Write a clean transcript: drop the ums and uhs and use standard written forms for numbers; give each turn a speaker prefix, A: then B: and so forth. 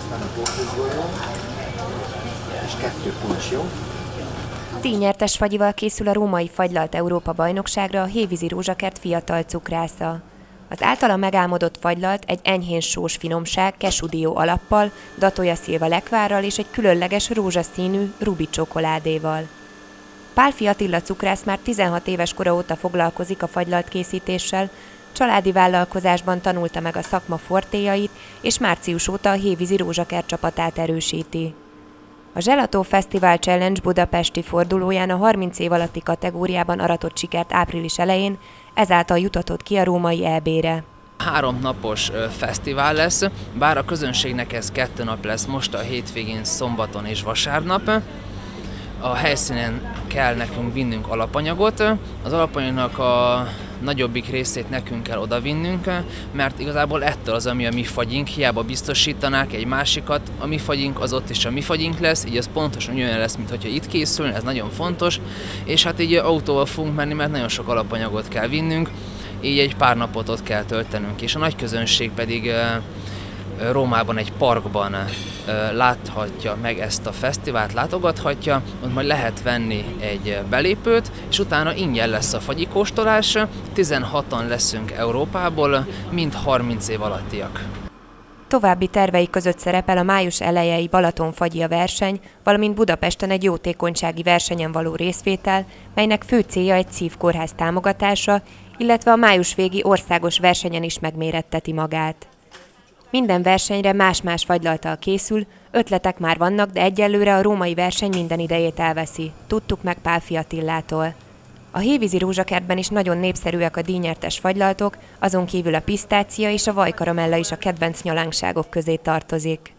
A: aztán a bokruszgolyó, és 2 puncsjó.
B: Díjnyertes fagyival készül a római fagylalt Európa-bajnokságra a Hévízi Rózsakert fiatal cukrásza. Az általa megálmodott fagylalt egy enyhén sós finomság Kesudíó alappal, Datoya Silva lekvárral és egy különleges rózsaszínű rubi csokoládéval. Pálffy Attila cukrász már 16 éves kora óta foglalkozik a fagylalt készítéssel, családi vállalkozásban tanulta meg a szakma fortéjait, és március óta a Hévízi Rózsakert csapatát erősíti. A Gelato Festival Challenge budapesti fordulóján a 30 év alatti kategóriában aratott sikert április elején, ezáltal jutatott ki a római EB-re.
C: 3 napos fesztivál lesz, bár a közönségnek ez 2 nap lesz, most a hétvégén, szombaton és vasárnap. A helyszínen kell nekünk vinnünk alapanyagot, az alapanyagnak a nagyobbik részét nekünk kell odavinnünk, mert igazából ettől az, ami a mi fagyink, hiába biztosítanák egy másikat, a mi fagyink az ott is a mi fagyink lesz, így az pontosan olyan lesz, mint hogyha itt készül, ez nagyon fontos, és hát így autóval fogunk menni, mert nagyon sok alapanyagot kell vinnünk, így egy pár napot ott kell töltenünk, és a nagy közönség pedig Rómában egy parkban láthatja meg ezt a fesztivált, látogathatja, ott majd lehet venni egy belépőt, és utána ingyen lesz a fagyikóstolás, 16-an leszünk Európából, mind 30 év alattiak.
B: További tervei között szerepel a május elejei Balaton-fagyia verseny, valamint Budapesten egy jótékonysági versenyen való részvétel, melynek fő célja egy szívkórház támogatása, illetve a május végi országos versenyen is megméretteti magát. Minden versenyre más-más fagylalttal készül, ötletek már vannak, de egyelőre a római verseny minden idejét elveszi. Tudtuk meg Pálffy Attilától. A Hévízi Rózsakertben is nagyon népszerűek a díjnyertes fagylaltok, azon kívül a pisztácia és a vajkaramella is a kedvenc nyalánkságok közé tartozik.